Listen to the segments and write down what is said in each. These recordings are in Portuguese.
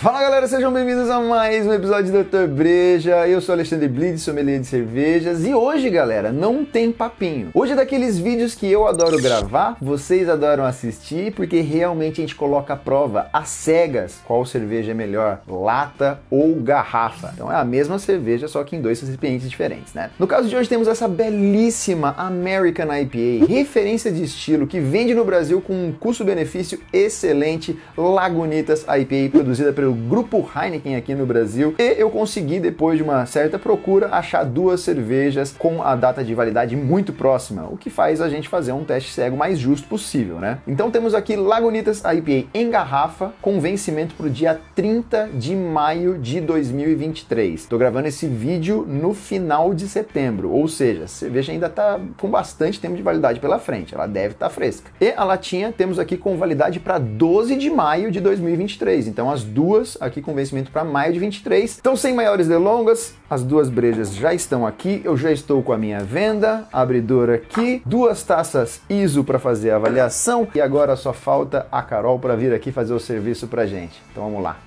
Fala galera, sejam bem-vindos a mais um episódio do Dr. Breja. Eu sou Alexandre Blid, sommelier de cervejas, e hoje, galera, não tem papinho. Hoje é daqueles vídeos que eu adoro gravar, vocês adoram assistir, porque realmente a gente coloca à prova, às cegas, qual cerveja é melhor, lata ou garrafa. Então é a mesma cerveja, só que em dois recipientes diferentes, né? No caso de hoje temos essa belíssima American IPA, referência de estilo, que vende no Brasil com um custo-benefício excelente, Lagunitas IPA, produzida pelo Grupo Heineken aqui no Brasil, e eu consegui, depois de uma certa procura, achar duas cervejas com a data de validade muito próxima, o que faz a gente fazer um teste cego mais justo possível, né? Então temos aqui Lagunitas IPA em garrafa, com vencimento para o dia 30 de maio de 2023. Tô gravando esse vídeo no final de setembro, ou seja, a cerveja ainda tá com bastante tempo de validade pela frente, ela deve estar fresca. E a latinha temos aqui com validade para 12 de maio de 2023, então as duas aqui com vencimento para maio de 23. Então, sem maiores delongas, as duas brejas já estão aqui, eu já estou com a minha venda, abridor aqui, duas taças ISO para fazer a avaliação, e agora só falta a Carol para vir aqui fazer o serviço pra gente. Então vamos lá.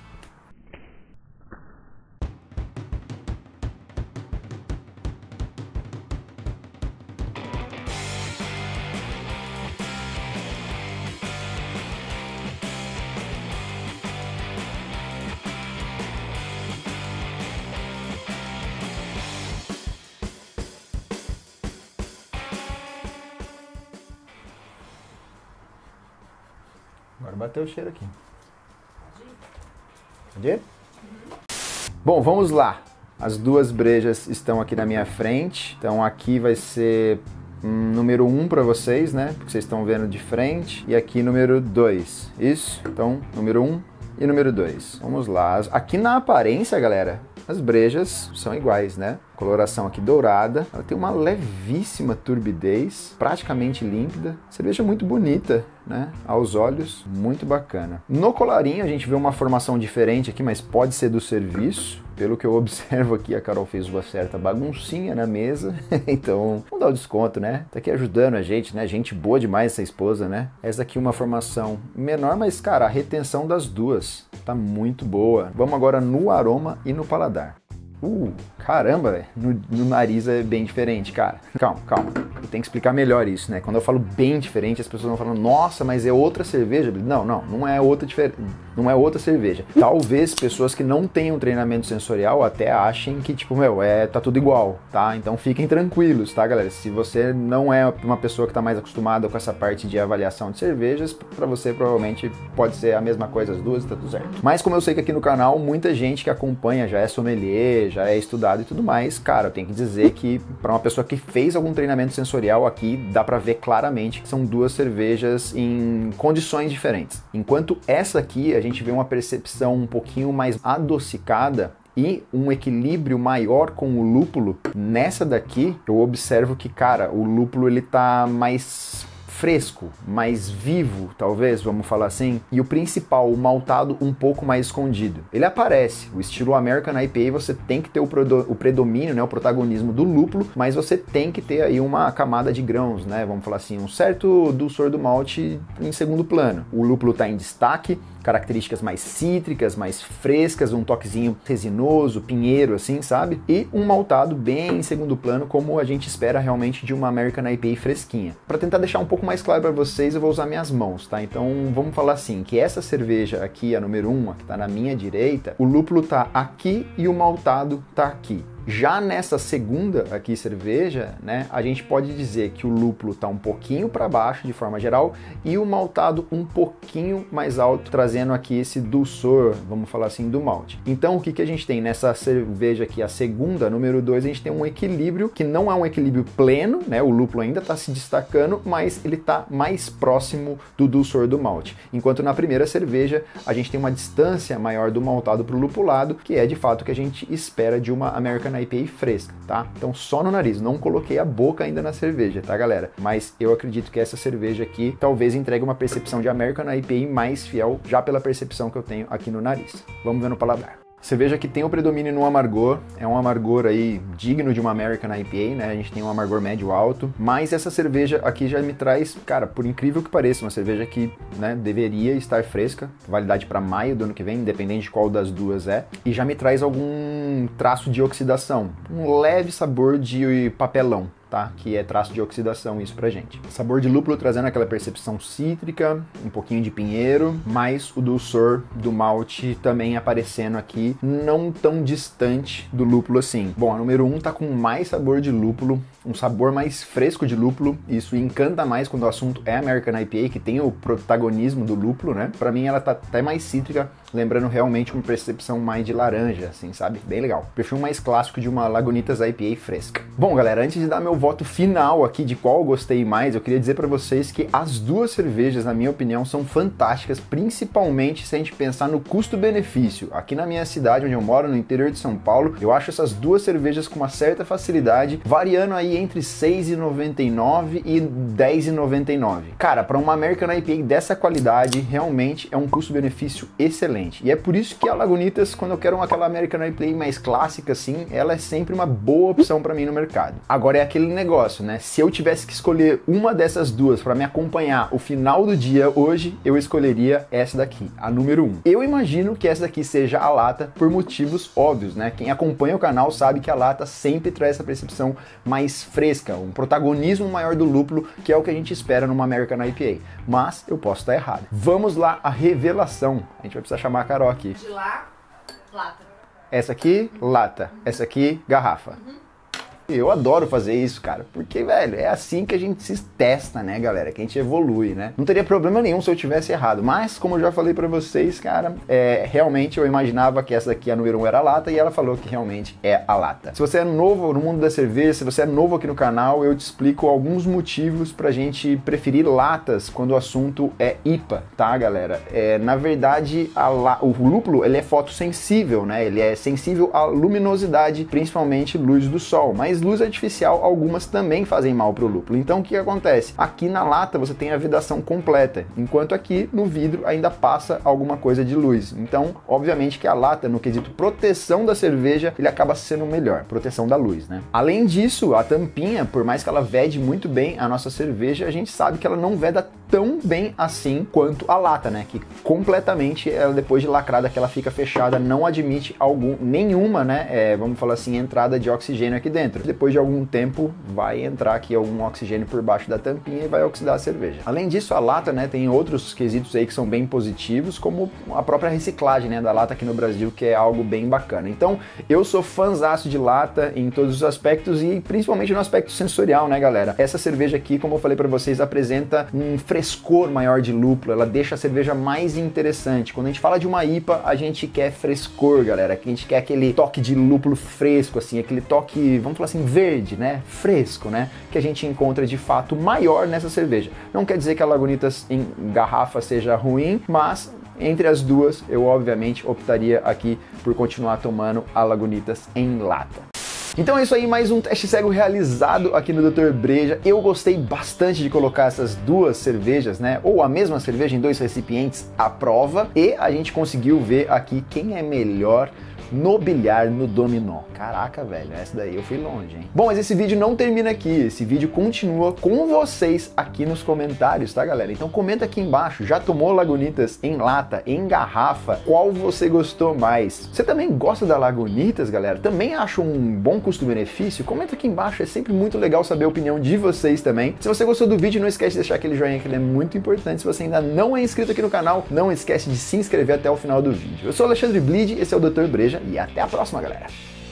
Agora bateu o cheiro aqui. Pode ir? Bom, vamos lá. As duas brejas estão aqui na minha frente. Então aqui vai ser número 1 para vocês, né? Porque vocês estão vendo de frente. E aqui número 2. Isso? Então, número 1 e número 2. Vamos lá. Aqui na aparência, galera, as brejas são iguais, né? Coloração aqui dourada, ela tem uma levíssima turbidez, praticamente límpida, cerveja muito bonita, né? Aos olhos, muito bacana. No colarinho a gente vê uma formação diferente aqui, mas pode ser do serviço. Pelo que eu observo aqui, a Carol fez uma certa baguncinha na mesa, então vamos dar o desconto, né? Tá aqui ajudando a gente, né? Gente boa demais essa esposa, né? Essa aqui é uma formação menor, mas cara, a retenção das duas tá muito boa. Vamos agora no aroma e no paladar. Caramba, velho. No nariz é bem diferente, cara. Calma. Eu tenho que explicar melhor isso, né? Quando eu falo bem diferente, as pessoas vão falando, nossa, mas é outra cerveja? Não é outra cerveja. Talvez pessoas que não tenham treinamento sensorial até achem que, tipo, tá tudo igual, tá? Então fiquem tranquilos, tá, galera? Se você não é uma pessoa que tá mais acostumada com essa parte de avaliação de cervejas, pra você provavelmente pode ser a mesma coisa as duas e tá tudo certo. Mas como eu sei que aqui no canal, muita gente que acompanha já é sommelier, já é estudado e tudo mais, cara, eu tenho que dizer que para uma pessoa que fez algum treinamento sensorial aqui, dá para ver claramente que são duas cervejas em condições diferentes. Enquanto essa aqui, a gente vê uma percepção um pouquinho mais adocicada e um equilíbrio maior com o lúpulo. Nessa daqui, eu observo que, cara, o lúpulo ele tá mais fresco, mais vivo, talvez, vamos falar assim, e o principal, o maltado um pouco mais escondido. Ele aparece, o estilo American IPA você tem que ter o predomínio, né, o protagonismo do lúpulo, mas você tem que ter aí uma camada de grãos, né, vamos falar assim, um certo dulçor do malte em segundo plano. O lúpulo está em destaque, características mais cítricas, mais frescas, um toquezinho resinoso, pinheiro, assim, sabe? E um maltado bem em segundo plano, como a gente espera realmente de uma American IPA fresquinha. Para tentar deixar um pouco mais claro para vocês, eu vou usar minhas mãos, tá? Então vamos falar assim, que essa cerveja aqui, a número 1, a que tá na minha direita, o lúpulo tá aqui e o maltado tá aqui. Já nessa segunda aqui cerveja, né, a gente pode dizer que o lúpulo está um pouquinho para baixo de forma geral e o maltado um pouquinho mais alto, trazendo aqui esse dulçor, vamos falar assim, do malte. Então o que a gente tem nessa cerveja aqui, a segunda, número 2, a gente tem um equilíbrio que não é um equilíbrio pleno, né, o lúpulo ainda está se destacando, mas ele está mais próximo do dulçor do malte. Enquanto na primeira cerveja a gente tem uma distância maior do maltado para o lupulado, que é de fato o que a gente espera de uma American IPA fresca, tá? Então só no nariz, não coloquei a boca ainda na cerveja, tá, galera? Mas eu acredito que essa cerveja aqui talvez entregue uma percepção de American IPA mais fiel, já pela percepção que eu tenho aqui no nariz. Vamos ver no paladar. Cerveja que tem o predomínio no amargor, é um amargor aí digno de uma American IPA, né? A gente tem um amargor médio alto, mas essa cerveja aqui já me traz, cara, por incrível que pareça, uma cerveja que, né, deveria estar fresca, validade para maio do ano que vem, independente de qual das duas é, e já me traz algum traço de oxidação, um leve sabor de papelão. Tá? Que é traço de oxidação isso pra gente. Sabor de lúpulo trazendo aquela percepção cítrica, um pouquinho de pinheiro, mas o dulçor do malte também aparecendo aqui, não tão distante do lúpulo assim. Bom, a número 1 tá com mais sabor de lúpulo, um sabor mais fresco de lúpulo, isso encanta mais quando o assunto é American IPA, que tem o protagonismo do lúpulo, né? Pra mim ela tá até mais cítrica, lembrando realmente uma percepção mais de laranja, assim, sabe? Bem legal. Perfil mais clássico de uma Lagunitas IPA fresca. Bom, galera, antes de dar meu voto final aqui de qual eu gostei mais, eu queria dizer pra vocês que as duas cervejas, na minha opinião, são fantásticas, principalmente se a gente pensar no custo-benefício. Aqui na minha cidade, onde eu moro, no interior de São Paulo, eu acho essas duas cervejas com uma certa facilidade, variando aí entre R$ 6,99 e R$ 10,99. Cara, para uma American IPA dessa qualidade, realmente é um custo-benefício excelente. E é por isso que a Lagunitas, quando eu quero aquela American IPA mais clássica assim, ela é sempre uma boa opção para mim no mercado. Agora é aquele negócio, né? Se eu tivesse que escolher uma dessas duas para me acompanhar o final do dia hoje, eu escolheria essa daqui, a número 1. Eu imagino que essa daqui seja a lata por motivos óbvios, né? Quem acompanha o canal sabe que a lata sempre traz essa percepção mais fresca, um protagonismo maior do lúpulo, que é o que a gente espera numa American IPA. Mas eu posso estar errado. Vamos lá, a revelação. A gente vai precisar chamar a Carol aqui. De lá, lata. Essa aqui, lata. Essa aqui, garrafa. Eu adoro fazer isso, cara, porque, velho, é assim que a gente se testa, né, galera, que a gente evolui, né? Não teria problema nenhum se eu tivesse errado, mas, como eu já falei pra vocês, cara, realmente eu imaginava que essa daqui, a número 1, era a lata, e ela falou que realmente é a lata. Se você é novo no mundo da cerveja, se você é novo aqui no canal, eu te explico alguns motivos pra gente preferir latas quando o assunto é IPA, tá, galera? Na verdade, o lúpulo, ele é fotossensível, né? Ele é sensível à luminosidade, principalmente luz do sol, mas luz artificial, algumas também fazem mal para o lúpulo. Então o que acontece? Aqui na lata você tem a vedação completa, enquanto aqui no vidro ainda passa alguma coisa de luz. Então, obviamente que a lata, no quesito proteção da cerveja, ele acaba sendo melhor, proteção da luz, né? Além disso, a tampinha, por mais que ela vede muito bem a nossa cerveja, a gente sabe que ela não veda tão bem assim quanto a lata, né? Que completamente, ela, depois de lacrada, que ela fica fechada, não admite nenhuma, né? Vamos falar assim, entrada de oxigênio aqui dentro. Depois de algum tempo vai entrar aqui algum oxigênio por baixo da tampinha e vai oxidar a cerveja. Além disso, a lata, né, tem outros quesitos aí que são bem positivos, como a própria reciclagem, né, da lata aqui no Brasil, que é algo bem bacana. Então, eu sou fãzaço de lata em todos os aspectos e principalmente no aspecto sensorial, né, galera? Essa cerveja aqui, como eu falei pra vocês, apresenta um frescor maior de lúpulo, ela deixa a cerveja mais interessante. Quando a gente fala de uma IPA, a gente quer frescor, galera, a gente quer aquele toque de lúpulo fresco, assim, aquele toque, vamos falar assim, verde, né, fresco, né, que a gente encontra de fato maior nessa cerveja. Não quer dizer que a Lagunitas em garrafa seja ruim, mas entre as duas eu obviamente optaria aqui por continuar tomando a Lagunitas em lata. Então é isso aí, mais um teste cego realizado aqui no Dr. Breja. Eu gostei bastante de colocar essas duas cervejas, né, ou a mesma cerveja em dois recipientes à prova, e a gente conseguiu ver aqui quem é melhor no bilhar, no dominó. Caraca, velho, essa daí eu fui longe, hein? Bom, mas esse vídeo não termina aqui, esse vídeo continua com vocês aqui nos comentários, tá, galera? Então comenta aqui embaixo, já tomou Lagunitas em lata, em garrafa? Qual você gostou mais? Você também gosta da Lagunitas, galera? Também acha um bom custo-benefício? Comenta aqui embaixo, é sempre muito legal saber a opinião de vocês também. Se você gostou do vídeo, não esquece de deixar aquele joinha, que ele é muito importante. Se você ainda não é inscrito aqui no canal, não esquece de se inscrever até o final do vídeo. Eu sou o Alexandre Bleed, esse é o Dr. Breja, e até a próxima, galera!